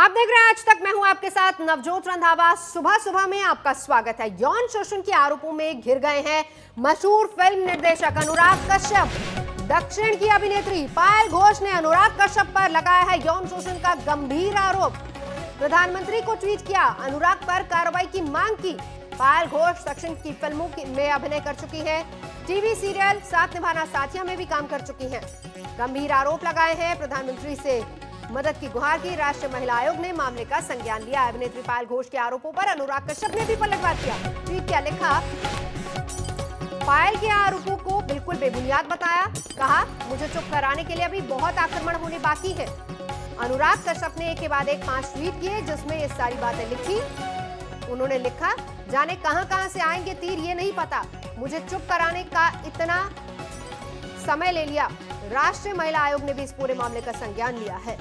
आप देख रहे हैं आज तक। मैं हूं आपके साथ नवजोत रंधावा। सुबह सुबह में आपका स्वागत है। यौन शोषण के आरोपों में घिर गए हैं मशहूर फिल्म निर्देशक अनुराग कश्यप। दक्षिण की अभिनेत्री पायल घोष ने अनुराग कश्यप पर लगाया है यौन शोषण का गंभीर आरोप। प्रधानमंत्री को ट्वीट किया, अनुराग पर कार्रवाई की मांग की। पायल घोष दक्षिण की फिल्मों में अभिनय कर चुकी है। टीवी सीरियल साथ निभाना साथिया में भी काम कर चुकी हैं। गंभीर आरोप लगाए हैं। प्रधानमंत्री से मदद की गुहार की। राष्ट्रीय महिला आयोग ने मामले का संज्ञान लिया। अभिनेत्री पायल घोष के आरोपों पर अनुराग कश्यप ने भी पलटवार किया। ट्वीट किया, लिखा, पायल के आरोपों को बिल्कुल बेबुनियाद बताया। कहा, मुझे चुप कराने के लिए अभी बहुत आक्रमण होने बाकी है। अनुराग कश्यप ने एक के बाद एक 5 ट्वीट किए जिसमें ये सारी बातें लिखी। उन्होंने लिखा, जाने कहां से आएंगे तीर ये नहीं पता, मुझे चुप कराने का इतना समय ले लिया। राष्ट्रीय महिला आयोग ने भी इस पूरे मामले का संज्ञान लिया है।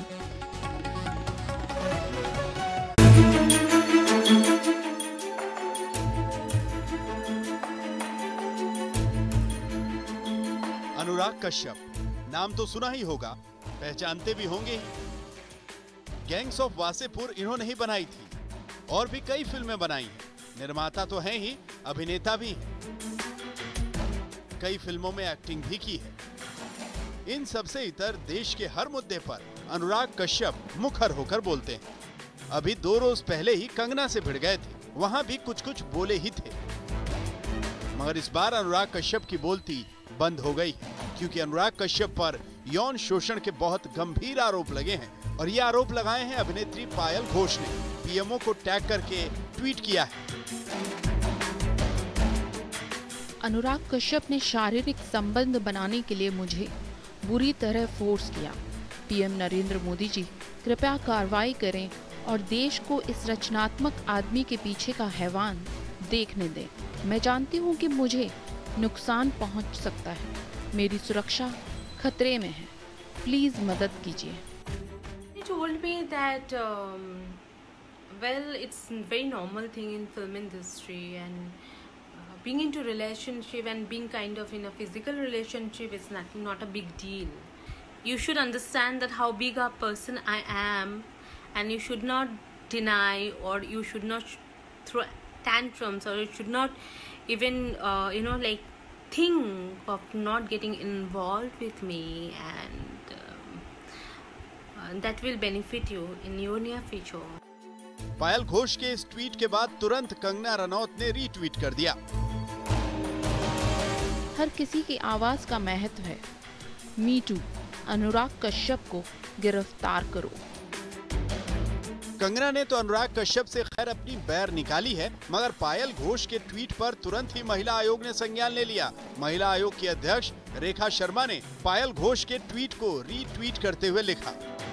अनुराग कश्यप नाम तो सुना ही होगा, पहचानते भी होंगे ही। गैंग्स ऑफ वासेपुर इन्होंने ही बनाई थी और भी कई फिल्में बनाई हैं। निर्माता तो हैं ही, अभिनेता भी हैं। कई फिल्मों में एक्टिंग भी की है। इन सबसे इतर देश के हर मुद्दे पर अनुराग कश्यप मुखर होकर बोलते हैं। अभी 2 रोज पहले ही कंगना से भिड़ गए थे, वहां भी कुछ बोले ही थे। मगर इस बार अनुराग कश्यप की बोलती बंद हो गई, क्योंकि अनुराग कश्यप पर यौन शोषण के बहुत गंभीर आरोप लगे हैं। और ये आरोप लगाए हैं अभिनेत्री पायल घोष ने। पीएमओ को टैग करके ट्वीट किया है। अनुराग कश्यप ने शारीरिक संबंध बनाने के लिए मुझे बुरी तरह फोर्स किया। पीएम नरेंद्र मोदी जी, कृपया कार्रवाई करें और देश को इस रचनात्मक आदमी के पीछे का हैवान देखने दें। मैं जानती हूं कि मुझे नुकसान पहुंच सकता है। मेरी सुरक्षा खतरे में है। प्लीज मदद कीजिए। He told me that well, it's a very normal thing in film industry, and being into relationship and being kind of in a physical relationship is not a big deal. You should understand that how big a person I am, and you should not deny, or you should not throw tantrums, or you should not even like think of not getting involved with me, and that will benefit you in your near future. पायल घोष के इस tweet के बाद तुरंत कंगना रनौत ने retweet कर दिया। हर किसी की आवाज का महत्व है। मी टू, अनुराग कश्यप को गिरफ्तार करो। कंगना ने तो अनुराग कश्यप से खैर अपनी बैर निकाली है, मगर पायल घोष के ट्वीट पर तुरंत ही महिला आयोग ने संज्ञान ले लिया। महिला आयोग की अध्यक्ष रेखा शर्मा ने पायल घोष के ट्वीट को रीट्वीट करते हुए लिखा,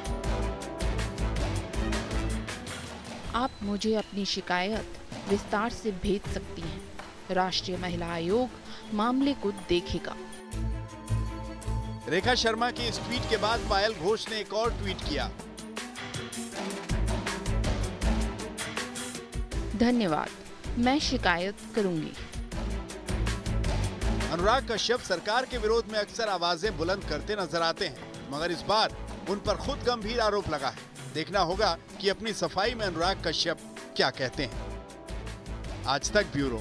आप मुझे अपनी शिकायत विस्तार से भेज सकती हैं। राष्ट्रीय महिला आयोग मामले को देखेगा। रेखा शर्मा के इस ट्वीट के बाद पायल घोष ने एक और ट्वीट किया, धन्यवाद, मैं शिकायत करूंगी। अनुराग कश्यप सरकार के विरोध में अक्सर आवाजें बुलंद करते नजर आते हैं, मगर इस बार उन पर खुद गंभीर आरोप लगा है। देखना होगा कि अपनी सफाई में अनुराग कश्यप क्या कहते हैं। आज तक ब्यूरो।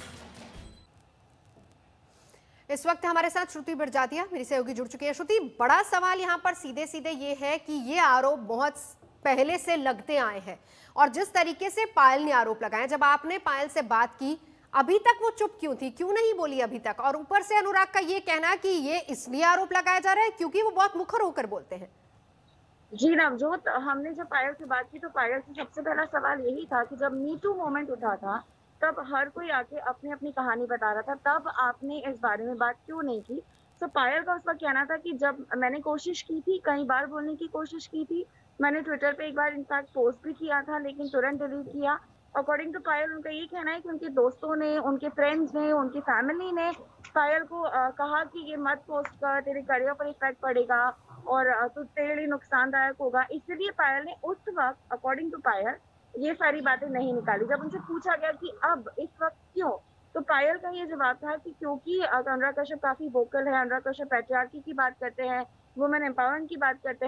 इस वक्त हमारे साथ श्रुति बिरजातिया मेरी सहयोगी जुड़ चुकी है। श्रुति, बड़ा सवाल यहाँ पर सीधे सीधे ये है कि ये आरोप बहुत पहले से लगते आए हैं, और जिस तरीके से पायल ने आरोप लगाए, जब आपने पायल से बात की, अभी तक वो चुप क्यों थी, क्यों नहीं बोली अभी तक? और ऊपर से अनुराग का ये कहना कि ये इसलिए आरोप लगाया जा रहा है क्योंकि वो बहुत मुखर होकर बोलते हैं। जी नवजोत, हमने जब पायल से बात की तो पायल से सबसे पहला सवाल यही था कि जब मी टू मोमेंट उठा था तब हर कोई आके अपनी अपनी कहानी बता रहा था, तब आपने इस बारे में बात क्यों नहीं की? तो पायल का उस वक्त कहना था कि जब मैंने कोशिश की थी, कई बार बोलने की कोशिश की थी, मैंने ट्विटर पे एक बार इनफैक्ट पोस्ट भी किया था, लेकिन तुरंत डिलीट किया। अकॉर्डिंग टू पायल उनका ये कहना है कि उनके दोस्तों ने, उनके फ्रेंड्स ने, उनकी फैमिली ने पायल को कहा कि ये मत पोस्ट कर, तेरे करियर पर इफेक्ट पड़ेगा और तो तेरे लिए नुकसानदायक होगा। इसलिए पायल ने उस वक्त अकॉर्डिंग टू पायल ये सारी बातें नहीं निकाली। जब उनसे पूछा गया कि अब इस वक्त क्यों, तो पायल का ये जवाब था कि क्योंकि अनुराग कश्यप काफी वोकल है, अनुराग कश्यप पैट्रियार्की की बात करते हैं, वुमेन एम्पावरमेंट की बात करते हैं,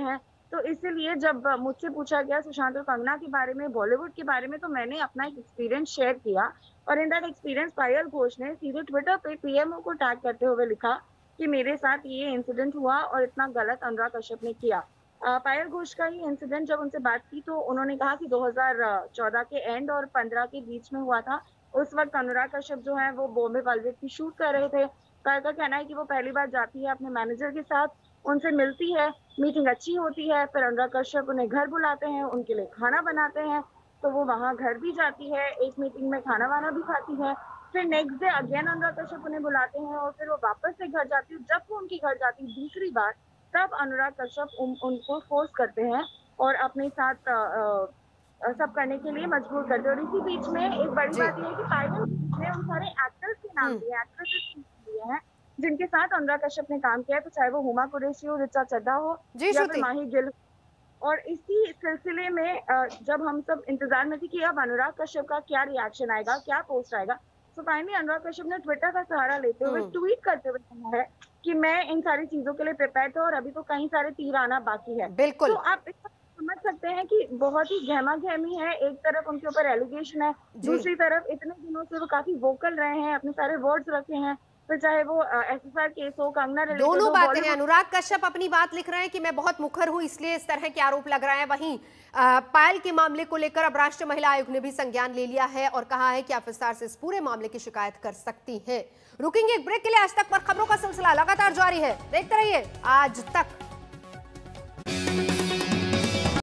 तो इसीलिए जब मुझसे पूछा गया सुशांत और कंगना के बारे में, बॉलीवुड के बारे में, तो मैंने अपना एक एक्सपीरियंस शेयर किया। और in that experience Payal Ghosh ने सीधे ट्विटर पे पीएमओ को टैग करते हुए लिखा कि मेरे साथ ये इंसिडेंट हुआ और इतना गलत अनुराग कश्यप ने किया। पायल घोष का ही इंसिडेंट जब उनसे बात की तो उन्होंने कहा कि 2014 के एंड और 15 के बीच में हुआ था। उस वक्त अनुराग कश्यप जो है वो बॉम्बे वेलवेट की शूट कर रहे थे। पायल का कहना है कि वो पहली बार जाती है अपने मैनेजर के साथ, उनसे मिलती है, मीटिंग अच्छी होती है, फिर अनुराग कश्यप उन्हें घर बुलाते हैं, उनके लिए खाना बनाते हैं, तो वो वहाँ घर भी जाती है, एक मीटिंग में खाना वाना भी खाती है। फिर next day again Anurag Kashyap उन्हें बुलाते हैं और फिर वो वापस से घर जाती है। जब वो उनके घर जाती है दूसरी बार, तब अनुराग कश्यप उनको फोर्स करते हैं और अपने साथ सब करने के लिए मजबूर करते हैं। और इसी बीच में एक बड़ी बात यह है कि पायल ने उन सारे एक्टर्स के नाम दिए, एक्ट्रेसेस के नाम दिए हैं जिनके साथ अनुराग कश्यप ने काम किया है, तो चाहे वो हुमा कुरैशी हो, ऋचा चड्ढा हो या फिर माही गिल। और इसी सिलसिले में जब हम सब इंतजार में थे कि अब अनुराग कश्यप का क्या रिएक्शन आएगा, क्या पोस्ट आएगा, तो फाइनली अनुराग कश्यप ने ट्विटर का सहारा लेते हुए ट्वीट करते हुए कहा है कि मैं इन सारी चीजों के लिए प्रिपेयर था और अभी तो कई सारे तीर आना बाकी है। बिल्कुल। तो आप समझ सकते हैं कि बहुत ही गहमा गहमी है। एक तरफ उनके ऊपर एलिगेशन है, दूसरी तरफ इतने दिनों से वो काफी वोकल रहे हैं, अपने सारे वर्ड्स रखे हैं, फिर चाहे वो एसएसआर केस हो, कंगना रिलेटेड हो, दोनों बातें हैं। अनुराग कश्यप अपनी बात लिख रहे हैं कि मैं बहुत मुखर हूं इसलिए इस तरह के आरोप लग रहे हैं। वहीं पायल के मामले को लेकर अब राष्ट्रीय महिला आयोग ने भी संज्ञान ले लिया है और कहा है कि आप विस्तार से इस पूरे मामले की शिकायत कर सकती हैं। रुकेंगे एक ब्रेक के लिए। आज तक पर खबरों का सिलसिला लगातार जारी है, देखते रहिए आज तक।